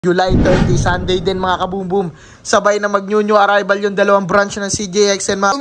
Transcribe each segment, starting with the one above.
July 30, Sunday din mga kaboom-boom. Sabay na mag-new arrival yung dalawang branch ng CJXN mga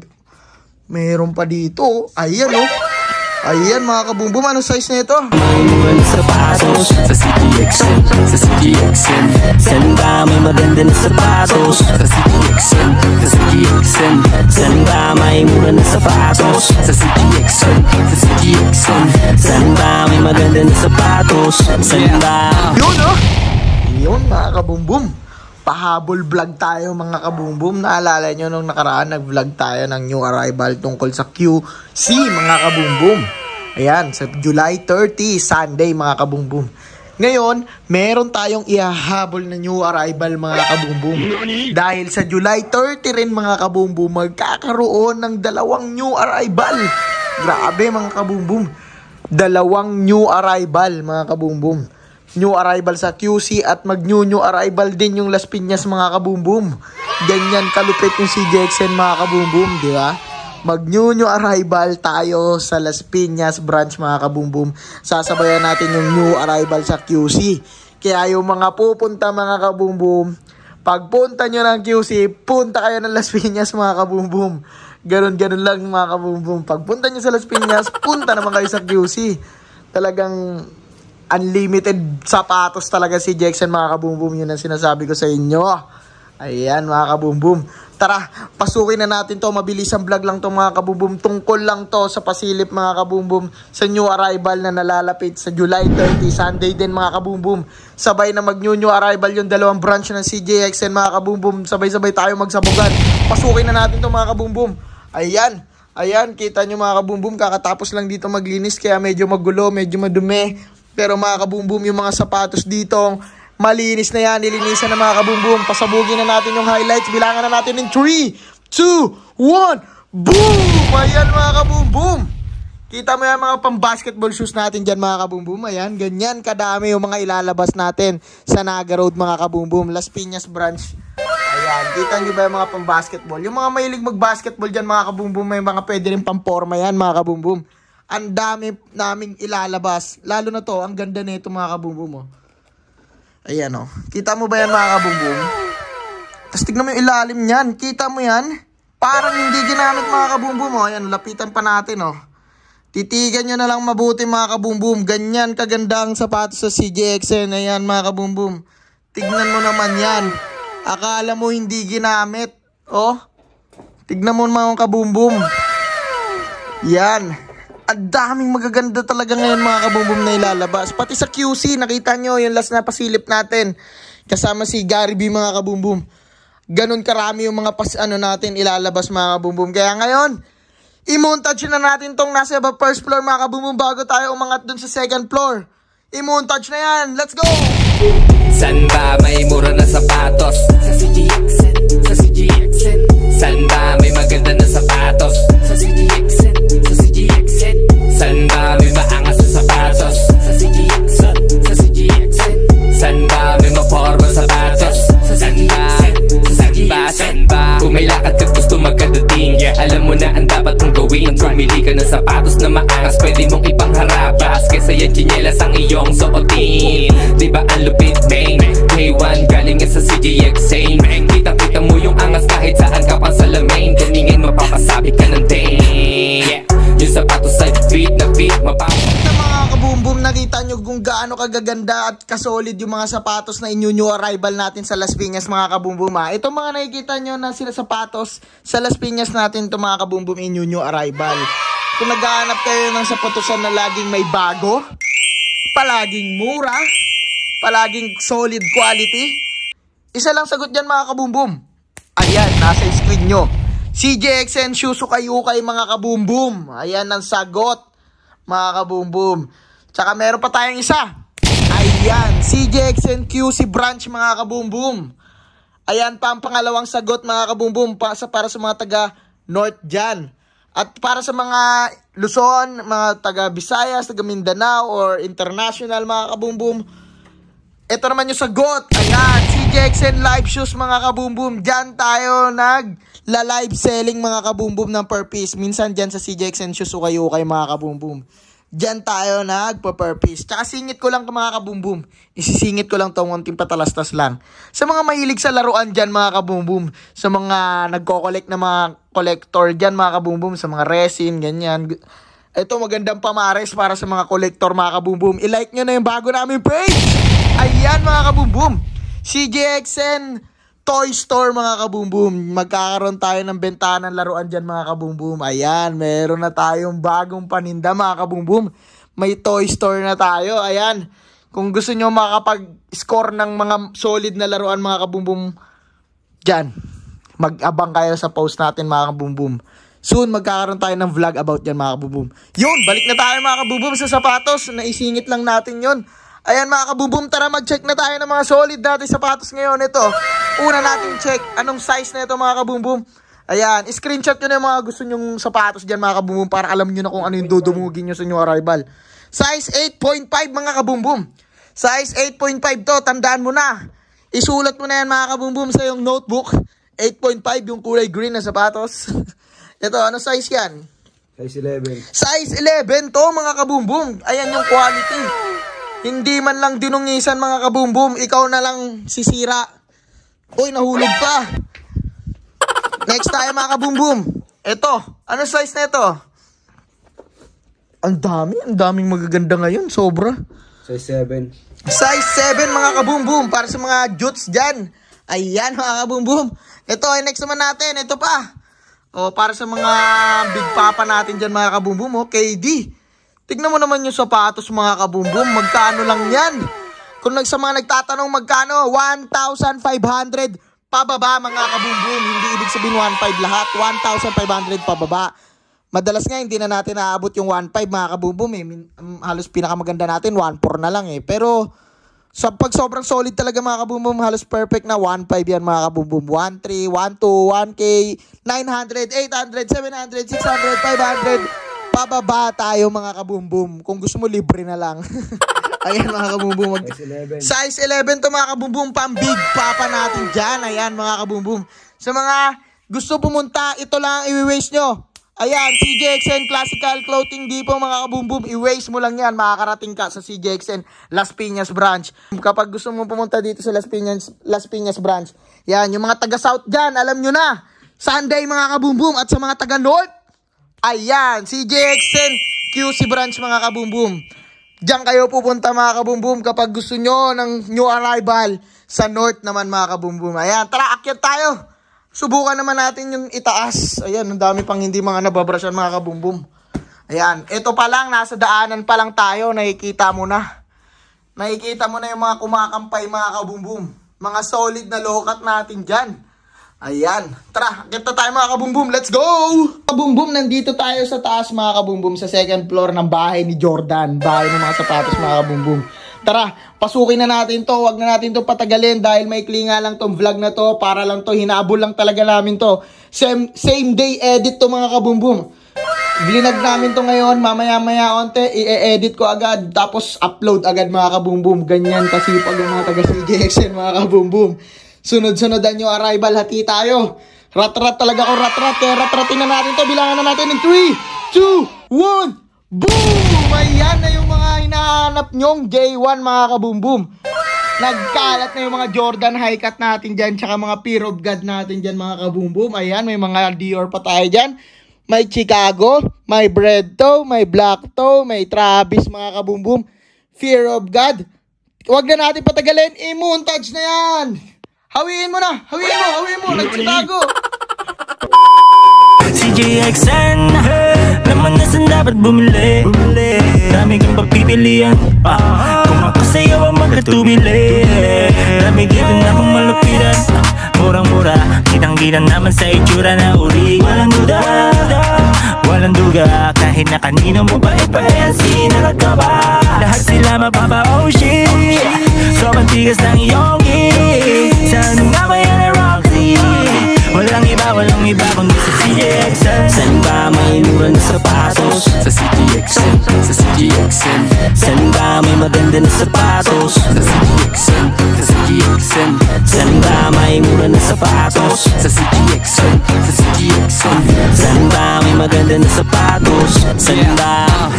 meron pa dito. Ayan oh. Ayan mga kaboom-boom. Anong size na ito? May sapatos sa CJXN, sa CJXN. Sanda may maganda na sapatos sa CJXN, sa CJXN. Sanda may mura na sapatos sa CJXN, sa CJXN. Sanda may maganda na sapatos. Sanda. Yun oh. Yun mga kaboom-boom. Pahabol vlog tayo mga kaboom-boom. Naalala nyo nung nakaraan nag-vlog tayo ng new arrival tungkol sa QC mga kaboom-boom. Ayan, sa July 30, Sunday mga kaboom-boom. Ngayon, meron tayong ihahabol na new arrival mga kaboom-boom. Dahil sa July 30 rin mga kaboom-boom, magkakaroon ng dalawang new arrival. Grabe mga kaboom-boom. Dalawang new arrival mga kaboom-boom. New arrival sa QC at mag-new arrival din yung Las Piñas mga kaboom-boom. Ganyan kalupit yung CJXN mga kaboom-boom, di ba? Mag-new arrival tayo sa Las Piñas branch mga kaboom-boom. Sasabayan natin yung new arrival sa QC. Kaya yung mga pupunta mga kaboom-boom, pagpunta nyo ng QC, punta kayo ng Las Piñas mga kaboom-boom. Ganon lang mga kaboom-boom. Pagpunta nyo sa Las Piñas, punta naman kayo sa QC. Talagang unlimited sapatos talaga si Jackson mga kaboom-boom. Yun ang sinasabi ko sa inyo. Ayan mga kaboom-boom. Tara, pasukin na natin to. Mabilisang vlog lang to mga kaboom-boom. Tungkol lang to sa pasilip mga kaboom-boom sa new arrival na nalalapit sa July 30, Sunday din mga kaboom-boom. Sabay na mag-new arrival yung dalawang branch ng CJXN mga kaboom-boom. Sabay-sabay tayo magsabugan. Pasukin na natin to mga kaboom-boom. Ayan. Ayan, kita nyo mga kaboom-boom. Kakatapos lang dito maglinis kaya medyo magulo, medyo madumi. Pero mga kaboom-boom, yung mga sapatos dito, malinis na yan, nilinisan na mga kaboom-boom. Pasabugin na natin yung highlights. Bilangan na natin in 3, 2, 1, boom! Ayan mga kaboom-boom. Kita mo yan mga pang-basketball shoes natin dyan mga kaboom-boom. Ayan, ganyan kadami yung mga ilalabas natin sa Naga Road mga kaboom-boom. Las Piñas branch. Ayan, kita nyo ba yung mga pang-basketball? Yung mga mahilig mag-basketball dyan mga kaboom-boom, may mga pwede rin pang-forma yan mga kaboom-boom. Ang dami naming ilalabas. Lalo na to, ang ganda nito mga kaboom-boom. Oh. Ayan o. Oh. Kita mo ba yan mga kaboom-boom? Tapos tignan mo yung ilalim niyan. Kita mo yan? Parang hindi ginamit mga kaboom-boom. Oh. Ayan, lapitan pa natin. Oh. Titigan nyo na lang mabuti mga kaboom-boom. Ganyan kaganda ang sapatos sa CJXN. Ayan mga kaboom-boom. Tignan mo naman yan. Akala mo hindi ginamit. Oh. Tignan mo mga kaboom-boom. Yan. Ang daming magaganda talaga ngayon mga kaboom-boom na ilalabas. Pati sa QC, nakita nyo yung last na pasilip natin. Kasama si Gary B mga kaboom-boom. Ganon karami yung mga natin ilalabas mga kaboom-boom. Kaya ngayon, i-montage na natin tong nasa first floor mga kaboom-boom bago tayo umangat dun sa second floor. I-montage na yan. Let's go! San ba may mura na sapatos sa CJXN, sa CJXN. San ba may maganda na sapatos sa CJXN, sa CJXN. San ba may maangas na sapatos sa CJXN, sa CJXN. San ba may maporma sapatos sa CJXN, sa CJXN. San ba kung may lakad ka gusto magkadating, alam mo na ang dapat mong gawin. Pumili ka ng sapatos na maangas, pwede mong ipangharabas kesa yan chinelas ang iyong suotin. Diba ang lupit main K1 galing sa CJXN. Kita mo yung angas kahit saan ka pang salamin. Ganingin mapapasabi ka ng dang. Yung sapatos ay fit na fit Ito mga kaboom-boom, nakita nyo kung gaano kagaganda at kasolid yung mga sapatos na new arrival natin sa Las Piñas mga kaboom-boom. Ito mga nakikita nyo na sila sapatos sa Las Piñas natin, ito mga kaboom-boom, new arrival. Kung naghahanap kayo ng sapatosan na laging may bago, palaging mura, palaging solid quality, isa lang sagot dyan mga kaboom-boom. Ayan, nasa screen nyo. CJXN shoes ukay-ukay mga kaboom-boom. Ayan ang sagot mga kaboom-boom. Tsaka meron pa tayong isa. Ayan, CJXN QC branch mga kaboom-boom. Ayan pa ang pangalawang sagot mga kaboom-boom para sa mga taga North dyan. At para sa mga Luzon, mga taga Visayas, taga Mindanao, or international mga kaboom-boom, ito naman yung sagot. Ayan, CJXN live shoes mga kaboom-boom. Diyan tayo nag-live selling mga kaboom-boom ng per piece. Minsan dyan sa CJXN shoes ukay-ukay mga kaboom-boom. Diyan tayo nagpa-purpose. Tsaka singit ko lang mga kabumbum. Isisingit ko lang itong konting patalastas lang. Sa mga mahilig sa laruan dyan mga kabumbum. Sa mga nagko-collect na mga collector dyan mga kabumbum. Sa mga resin, ganyan. Ito magandang pamares para sa mga collector mga kabumbum. I-like nyo na yung bago namin page. Ayan mga kabumbum. CJXN Toy Store mga kabumbum. Magkakaroon tayo ng bentahan ng laruan dyan mga kabumbum. Ayan, meron na tayong bagong paninda mga kabumbum. May Toy Store na tayo. Ayan, kung gusto nyo makapag-score ng mga solid na laruan mga kabumbum, dyan, mag-abang kayo sa post natin mga kabumbum. Soon, magkakaroon tayo ng vlog about yan mga kabumbum. Yun, balik na tayo mga kabumbum sa sapatos. Naisingit lang natin yun. Ayan mga kabumbum, tara mag-check na tayo ng mga solid natin sapatos ngayon. Ito, una natin check anong size na ito mga kabumbum. Ayan, screenshot nyo na yung mga gusto nyong sapatos dyan mga kabumbum para alam nyo na kung ano yung dudumugin nyo sa new arrival. Size 8.5 mga kabumbum. Size 8.5 to, tandaan mo na. Isulat mo na yan mga kabumbum sa yung notebook. 8.5 yung kulay green na sapatos. Ito, ano size yan? Size 11. Size 11 to mga kabumbum. Ayan yung quality. Hindi man lang dinungisan mga kabumbum. Ikaw na lang sisira. Uy, nahulog pa. Next tayo mga kabumbum. Ito, ano size na ito? Ang daming magaganda ngayon. Sobra. Size 7. Size 7 mga kabumbum. Para sa mga jutes dyan. Ayan mga kabumbum. Ito, next naman natin. Ito pa. O, para sa mga big papa natin dyan mga kabumbum. O, KD. Tignan mo naman yung sapatos mga kabumbum. Magkano lang yan? Kung sa mga nagtatanong magkano, 1,500 pababa mga kabumbum. Hindi ibig sabihin 1,500 lahat. 1,500 pababa. Madalas nga hindi na natin naabot yung 1,500 mga kabumbum. Halos pinakamaganda natin 1,400 na lang eh. Pero pag sobrang solid talaga mga kabumbum, halos perfect na 1,500 yan mga kabumbum. 1,300, 1,200, 1K, 900, 800, 700, 600, 500. Pababa tayo mga kabumbum. Kung gusto mo, libre na lang. Ayan mga kabumbum. Size 11 to mga kabumbum. Pang big papa natin dyan. Ayan mga kabumbum. Sa mga gusto pumunta, ito lang i-waste nyo. Ayan, CJXN Classical Clothing Depot mga kabumbum. I-waste mo lang yan. Makakarating ka sa CJXN Las Piñas branch. Kapag gusto mo pumunta dito sa Las Piñas branch, yan, yung mga taga-south dyan, alam nyo na. Sunday mga kabumbum. At sa mga taga-north, ayan, CJXN QC branch mga kabumbum. Diyan kayo pupunta mga kabumbum kapag gusto nyo ng new arrival sa north naman mga kabumbum. Ayan, tara, akyat tayo. Subukan naman natin yung itaas. Ayan, ang dami pang hindi mga nababrasyan mga kabumbum. Ayan, ito pa lang, nasa daanan pa lang tayo, nakikita mo na. Nakikita mo na yung mga kumakampay mga kabumbum. Mga solid na lokat natin dyan. Ayan, tara, kita tayo mga kabumbum, let's go! Kabumbum, nandito tayo sa taas mga kabumbum, sa second floor ng bahay ni Jordan. Bahay ng mga sapatos mga kabumbum. Tara, pasukin na natin to, wag na natin to patagalin dahil maikli nga lang tong vlog na to. Para lang to, hinabol lang talaga namin to. Same day edit to mga kabumbum. Vlinag namin to ngayon, mamaya-maya onte, i-edit ko agad, tapos upload agad mga kabumbum. Ganyan kasipag yung mga taga CJXN mga kabumbum. Sunod-sunodan yung arrival, hati tayo. Rat-rat talaga ako, rat-rat. Kaya rat-ratin na natin to. Bilangan na natin in 3, 2, 1, boom! Ayan na yung mga hinahanap nyong J1 mga kabumbum. Nagkalat na yung mga Jordan high cut natin dyan. Tsaka mga Fear of God natin dyan mga kabumbum. Ayan, may mga Dior pa tayo dyan. May Chicago, may Bread Toe, may Black Toe, may Travis mga kabumbum. Fear of God. Huwag na natin patagalin. I-montage na yan. Hawiin mo na! Hawiin mo! Nag-Chicago! CJXN, naman na saan dapat bumili. Dami kang papipilian, kung makasayaw ang magkatubili. Dami dito na kung malupitan, murang-mura, kitang-kita naman sa itsura na uri. Walang duga, kahit na kanino mo pa ipayansin na nagkaba. Lahat sila mapapa-oh shit, sobrang tigas ng iyong saan nga ba yan ay Roxy? Walang iba kundi sa CJXN. Saan ba may mura na sapatos? Sa CJXN, sa CJXN. Saan ba may maganda na sapatos? Sa CJXN, sa CJXN. Saan ba may mura na sapatos? Sa CJXN, sa CJXN. Saan ba may maganda na sapatos? Saan ba? Saan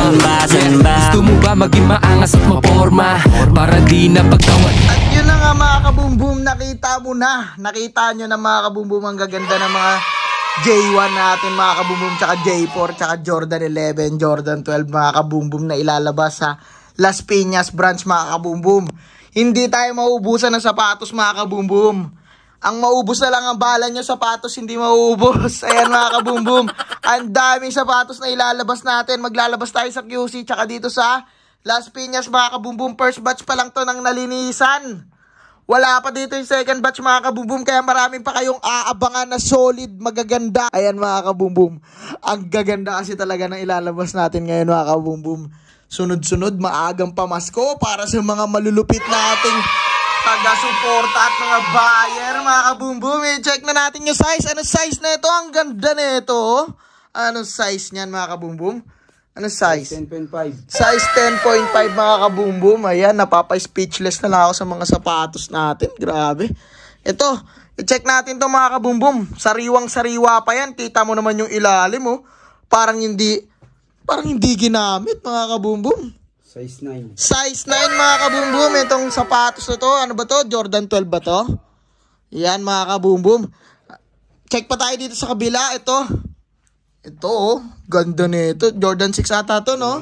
Gusto mo ba maging maangas at maporma para di na pagkawan? At yun na nga mga kabumbum, nakita mo na. Nakita nyo na mga kabumbum ang gaganda ng mga J1 natin mga kabumbum, tsaka J4, tsaka Jordan 11, Jordan 12 mga kabumbum na ilalabas sa Las Piñas branch mga kabumbum. Hindi tayo mauubusan ng sapatos mga kabumbum. Ang maubos na lang ang bala nyo, sapatos hindi mauubos. Ayan mga kabumbum, ang daming sapatos na ilalabas natin. Maglalabas tayo sa QC tsaka dito sa Las Piñas mga kabumbum. First batch pa lang to ng nalinisan. Wala pa dito yung second batch mga kabumbum, kaya marami pa kayong aabangan na solid, magaganda. Ayan mga kabumbum, ang gaganda kasi talaga ng ilalabas natin ngayon mga kabumbum. Sunod-sunod, maagang pamasko para sa mga malulupit nating taga-suporta at mga buyer mga kabumbum. I-check na natin yung size. Ano size na ito? Ang ganda na ito. Anong size niyan mga kabumbum? Ano size? 10.5. Size 10.5 mga kabumbum. Ayan, napapa-speechless na lang ako sa mga sapatos natin. Grabe. Ito, i-check natin to mga kabumbum. Sariwang-sariwa pa yan. Kita mo naman yung ilalim mo. Parang hindi ginamit mga kabumbum. Size 9. Size 9 mga kabumbum. Itong sapatos na to. Ano ba to? Jordan 12 ba to? Yan mga kabumbum. Check pa tayo dito sa kabila. Ito oh. Ganda nito. Jordan 6 ata to, no?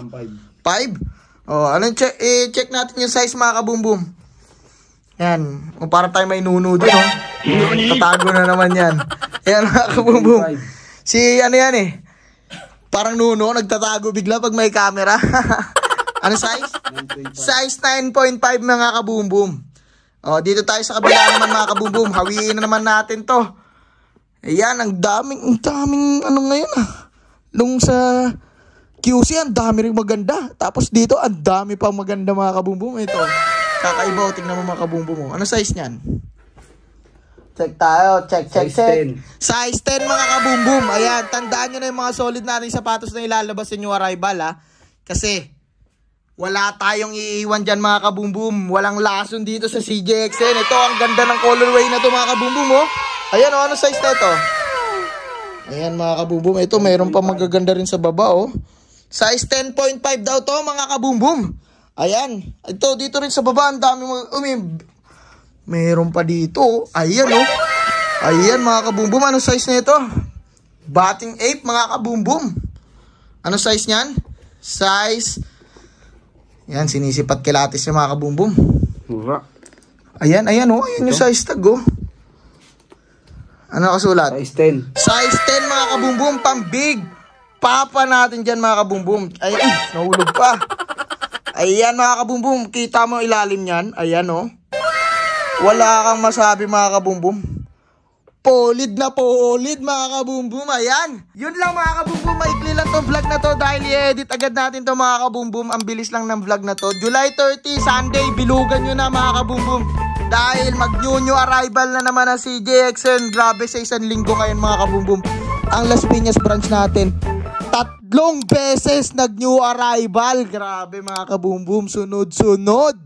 5. Oh, i-check natin yung size mga kabumbum. Yan. O, para tayo may nuno dun, oh. Tatago na naman yan. Yan mga kabumbum. Ano yan eh. Parang nuno, nagtatago bigla pag may camera. Ano size? 9.5. Size 9.5 mga kabumbum. O, dito tayo sa kabila naman mga kabumbum. Hawiin na naman natin to. Ayan, ang daming ano ngayon ah. Nung sa QC, ang dami rin maganda. Tapos dito, ang dami pang maganda mga kabumbum. Ito, kakaiba. Tingnan mo mga kabumbum mo. Ano size niyan? Check tayo. Check. Size 10 mga kabumbum. Ayan, tandaan nyo na yung mga solid natin sapatos na ilalabas sa new arrival ha. Kasi wala tayong iiwan dyan mga kabumbum. Walang lason dito sa CJXN. Ito, ang ganda ng colorway na to mga kabumbum oh. Ayan oh, ano size na ito? Ayan mga kabumbum. Ito, mayroon pa magaganda rin sa baba oh. Size 10.5 daw to mga kabumbum. Ayan. Ito, dito rin sa baba, ang dami mayroon pa dito. Ayan oh. Ayan mga kabumbum. Ano size na ito? Batting ape mga kabumbum. Ano size niyan? Size... Yan, sinisipat kilatis yung mga kabumbum. Ayan oh. Ayan yung size tag oh. Ano kasulat? Size 10. Size 10 mga kabumbum. Pang-big papa natin dyan mga kabumbum. Ay, nahulog pa. Ayan mga kabumbum. Kita mo ilalim yan. Ayan oh. Wala kang masabi mga kabumbum. Polid na polid mga kabumbum. Ayan. Yun lang mga kabumbum. Maikli lang tong vlog na to dahil i-edit agad natin to mga kabumbum. Ang bilis lang ng vlog na to. July 30, Sunday. Bilugan nyo na mga kabumbum. Dahil mag-new arrival na naman ang CJXN. Grabe, sa isang linggo ngayon mga kabumbum. Ang Las Piñas branch natin, 3 beses nag-new arrival. Grabe mga kabumbum. Sunod-sunod.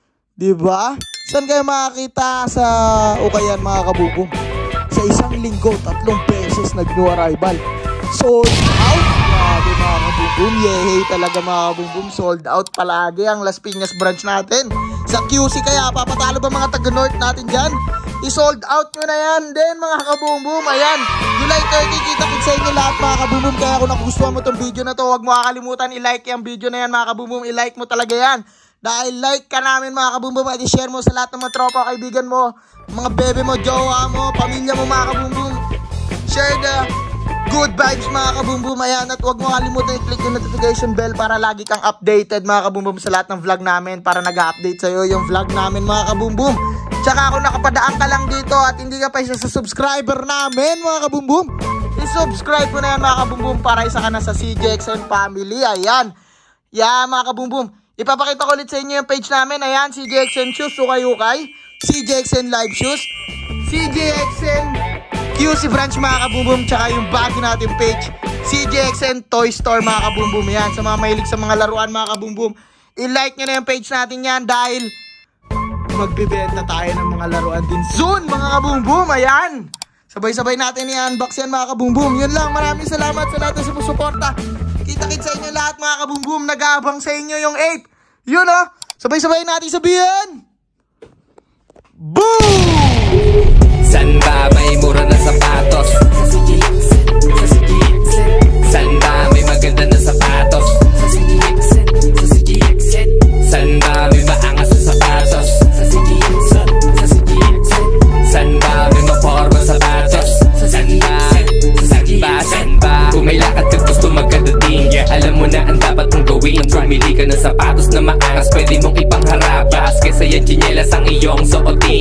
Diba? Saan kayo makakita sa Ukayan mga kabumbum? Sa isang linggo, 3 beses nag-new arrival. Sold out. Grabe mga kabumbum. Yehey talaga mga kabumbum. Sold out palagi ang Las Piñas branch natin. Sa QC kaya, papatalo ba mga taga-north natin dyan? I-sold out nyo na yan din mga kabumbum. Ayan, July 30, kita ko sa inyo lahat mga kabumbum. Kaya kung nagustuhan mo itong video na to, huwag mo kakalimutan i-like yung video na yan mga kabumbum. I-like mo talaga yan. Dahil like ka namin mga kabumbum, at i-share mo sa lahat ng mga tropa, kaibigan mo, mga bebe mo, jowa mo, pamilya mo mga kabumbum. Share the good vibes mga kabumbum. Ayan, at huwag mo kalimutan i-click yung notification bell para lagi kang updated mga kabumbum sa lahat ng vlog namin, para nag-update sa'yo yung vlog namin mga kabumbum. Tsaka kung nakapadaan ka lang dito at hindi ka pa isa sa subscriber namin mga kabumbum, i-subscribe mo na yan mga kabumbum para isa ka na sa CJXN family. Ayan. Yan mga kabumbum. Ipapakita ko ulit sa inyo yung page namin. Ayan, CJXN Shoes, Ukay-Ukay, CJXN Live Shoes, CJXN QC Branch mga kabumbum, tsaka yung bago natin page, CJXN Toy Store mga kabumbum. Yan, sa mga mahilig sa mga laruan mga kabumbum, i-like nyo na yung page natin yan dahil magbibenta tayo ng mga laruan din soon mga kabumbum. Ayan, sabay-sabay natin i-unbox yan mga kabumbum. Yun lang, maraming salamat sa lahat ng sumusuporta Kita-kit sa inyo lahat mga kabumbum. Nag-aabang sa inyo yung 8. Yun oh. Sabay-sabay natin sabihin. Boom! San ba may mura na sapatos? San ba may maganda na sapatos? San ba may maangas na sapatos? San ba may maporma sapatos? San ba kung may lakad ka gusto magkadating, alam mo na ang dapat mong gawin. Bumili ka ng sapatos na maangas, pwede mong ipangharap. Kesa yan chinelas ang iyong suotin.